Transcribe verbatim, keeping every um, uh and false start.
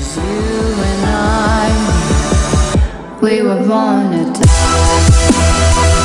You and I, we were born to die.